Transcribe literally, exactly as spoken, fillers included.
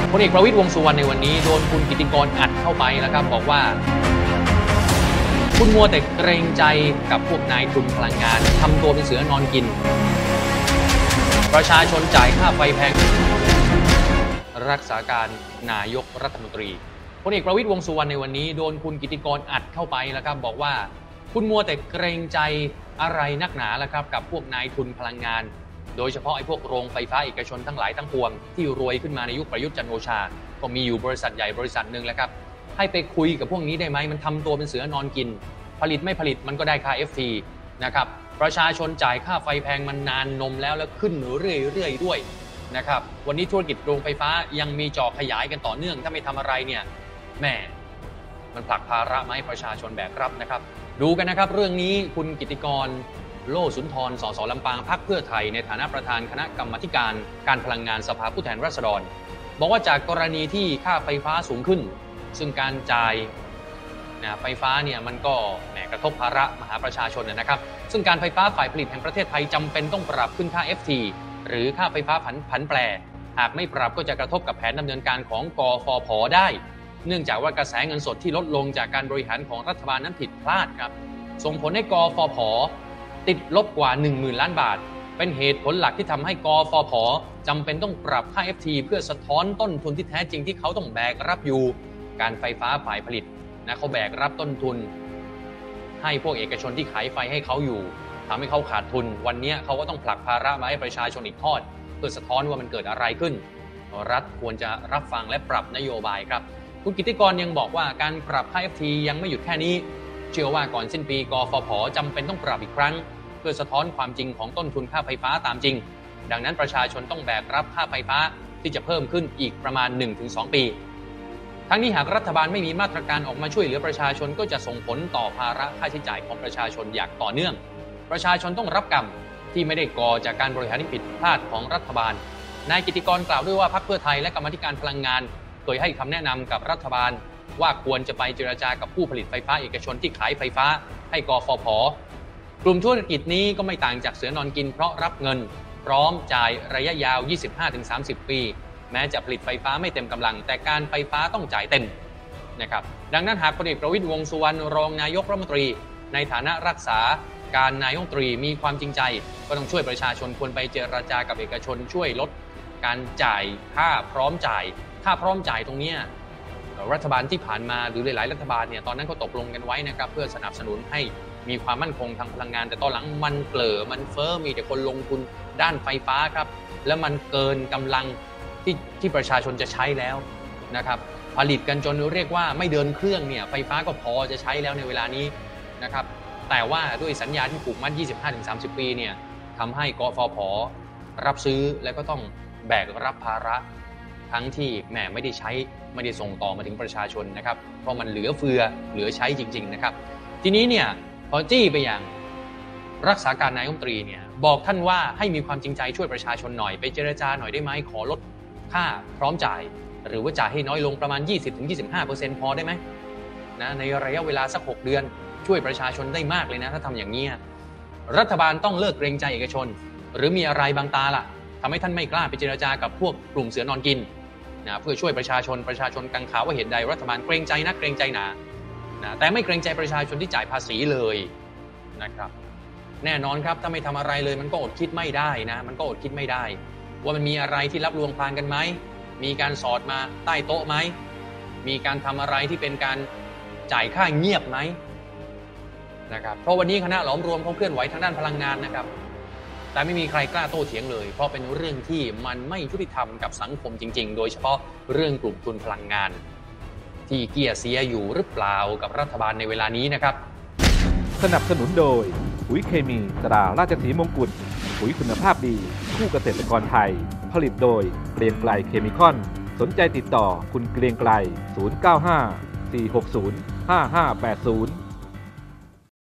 พลเอกประวิตรวงษ์สุวรรณในวันนี้โดนคุณกิติกรอัดเข้าไปแล้วครับบอกว่าคุณมัวแต่เกรงใจกับพวกนายทุนพลังงานทำตัวเป็นเสือนอนกินประชาชนจ่ายค่าไฟแพงรักษาการนายกรัฐมนตรีพลเอกประวิตรวงษ์สุวรรณในวันนี้โดนคุณกิติกรอัดเข้าไปแล้วครับบอกว่าคุณมัวแต่เกรงใจอะไรนักหนาแล้วครับกับพวกนายทุนพลังงานโดยเฉพาะไอ้พวกโรงไฟฟ้าเอกชนทั้งหลายทั้งปวงที่รวยขึ้นมาในยุคประยุทธ์จันทร์โอชาก็มีอยู่บริษัทใหญ่บริษัทหนึ่งแล้วครับให้ไปคุยกับพวกนี้ได้ไหมมันทำตัวเป็นเสือนอนกินผลิตไม่ผลิตมันก็ได้ค่า เอฟ ที นะครับประชาชนจ่ายค่าไฟแพงมันนานนมแล้วแล้วขึ้นเรื่อยๆด้วยนะครับวันนี้ธุรกิจโรงไฟฟ้ายังมีจอขยายกันต่อเนื่องถ้าไม่ทำอะไรเนี่ยแม่มันผลักภาระมาให้ประชาชนแบกรับนะครับดูกันนะครับเรื่องนี้คุณกิติกรโลสุนทรสสลำปางพรรคเพื่อไทยในฐานะประธานคณะกรรมาธิการการพลังงานสภาผู้แทนราษฎรบอกว่าจากกรณีที่ค่าไฟฟ้าสูงขึ้นซึ่งการจ่ายนะไฟฟ้าเนี่ยมันก็แหมกระทบภาระมหาประชาชนนะครับซึ่งการไฟฟ้าฝ่ายผลิตแห่งประเทศไทยจำเป็นต้องปรับขึ้นค่า เอฟ ที หรือค่าไฟฟ้าผันผันแปรหากไม่ปรับก็จะกระทบกับแผนดำเนินการของกฟผ.ได้เนื่องจากว่ากระแสเงินสดที่ลดลงจากการบริหารของรัฐบาลนั้นผิดพลาดครับส่งผลให้กฟผ.ติดลบกว่า หนึ่งหมื่น ล้านบาทเป็นเหตุผลหลักที่ทำให้กฟผ.จำเป็นต้องปรับค่า เอฟ ที เพื่อสะท้อนต้นทุนที่แท้จริงที่เขาต้องแบกรับอยู่การไฟฟ้าฝ่ายผลิตนะเขาแบกรับต้นทุนให้พวกเอกชนที่ขายไฟให้เขาอยู่ทำให้เขาขาดทุนวันนี้เขาก็ต้องผลักภาระมาให้ประชาชนอีกทอดเพื่อสะท้อนว่ามันเกิดอะไรขึ้นรัฐควรจะรับฟังและปรับนโยบายครับคุณกิติกรยังบอกว่าการปรับค่า เอฟ ที ยังไม่หยุดแค่นี้เชื่อว่าก่อนสิ้นปีกฟผ.จำเป็นต้องปรับอีกครั้งเพื่อสะท้อนความจริงของต้นทุนค่าไฟฟ้าตามจริงดังนั้นประชาชนต้องแบกรับค่าไฟฟ้าที่จะเพิ่มขึ้นอีกประมาณ หนึ่งถึงสอง ปีทั้งนี้หากรัฐบาลไม่มีมาตรการออกมาช่วยเหลือประชาชนก็จะส่งผลต่อภาระค่าใช้จ่ายของประชาชนอย่างต่อเนื่องประชาชนต้องรับกรรมที่ไม่ได้ก่อจากการบริหารที่ผิดพลาดของรัฐบาลนายกิติกรกล่าวด้วยว่าพรรคเพื่อไทยและกรรมาธิการพลังงานเคยให้คำแนะนำกับรัฐบาลว่าควรจะไปเจรจากับผู้ผลิตไฟฟ้าเอกชนที่ขายไฟฟ้าให้กฟผ.กลุ่มธุรกิจนี้ก็ไม่ต่างจากเสือนอนกินเพราะรับเงินพร้อมจ่ายระยะยาว ยี่สิบห้าถึงสามสิบ ปีแม้จะผลิตไฟฟ้าไม่เต็มกำลังแต่การไฟฟ้าต้องจ่ายเต็มนะครับดังนั้นหากพลเอกประวิตรวงษ์สุวรรณรองนายกรัฐมนตรีในฐานะรักษาการนายกรัฐมนตรีมีความจริงใจก็ต้องช่วยประชาชนควรไปเจรจากับเอกชนช่วยลดการจ่ายค่าพร้อมจ่ายค่าพร้อมจ่ายตรงนี้รัฐบาลที่ผ่านมาหรือหลายๆรัฐบาลเนี่ยตอนนั้นก็ตกลงกันไว้นะครับเพื่อสนับสนุนให้มีความมั่นคงทางพลังงานแต่ตอนหลังมันเกลอมันเฟ้อมีแต่คนลงทุนด้านไฟฟ้าครับแล้วมันเกินกำลังที่ที่ประชาชนจะใช้แล้วนะครับผลิตกันจนเรียกว่าไม่เดินเครื่องเนี่ยไฟฟ้าก็พอจะใช้แล้วในเวลานี้นะครับแต่ว่าด้วยสัญญาที่ผูกมัด ยี่สิบห้าถึงสามสิบ ปีเนี่ยทำให้กฟผ.รับซื้อและก็ต้องแบกรับภาระทั้งที่แหมไม่ได้ใช้ไม่ได้ส่งต่อมาถึงประชาชนนะครับเพราะมันเหลือเฟือเหลือใช้จริงๆนะครับทีนี้เนี่ยพอจี้ไปอย่างรักษาการนายกรัฐมนตรีเนี่ยบอกท่านว่าให้มีความจริงใจช่วยประชาชนหน่อยไปเจรจาหน่อยได้ไหมขอลดค่าพร้อมจ่ายหรือว่าจ่ายให้น้อยลงประมาณ ยี่สิบถึงยี่สิบห้าเปอร์เซ็นต์ พอได้ไหมนะในระยะเวลาสักหกเดือนช่วยประชาชนได้มากเลยนะถ้าทำอย่างนี้รัฐบาลต้องเลิกเกรงใจเอกชนหรือมีอะไรบางตาล่ะทำให้ท่านไม่กล้าไปเจรจากับพวกกลุ่มเสือนอนกินนะเพื่อช่วยประชาชนประชาชนกังขาว่าเหตุใดรัฐบาลเกรงใจนักเกรงใจหนานะแต่ไม่เกรงใจประชาชนที่จ่ายภาษีเลยนะครับแน่นอนครับถ้าไม่ทำอะไรเลยมันก็อดคิดไม่ได้นะมันก็อดคิดไม่ได้ว่ามันมีอะไรที่รับลวงพลางกันไหมมีการสอดมาใต้โต๊ะไหมมีการทำอะไรที่เป็นการจ่ายค่าเงียบไหมนะครับเพราะวันนี้คณะหลอมรวมเขาเคลื่อนไหวทางด้านพลังงานนะครับแต่ไม่มีใครกล้าโต้เถียงเลยเพราะเป็นเรื่องที่มันไม่ยุติธรรมกับสังคมจริงๆโดยเฉพาะเรื่องกลุ่มทุนพลังงานที่เกียร์เสียอยู่หรือเปล่ากับรัฐบาลในเวลานี้นะครับสนับสนุนโดยปุ๋ยเคมีตราราชสีมงกุฎปุ๋ยคุณภาพดีคู่เกษตรกรไทยผลิตโดยเกรียงไกรเคมีคอนสนใจติดต่อคุณเกรียงไกรศูนย์ เก้า ห้า สี่ หก ศูนย์ ห้า ห้า แปด ศูนย์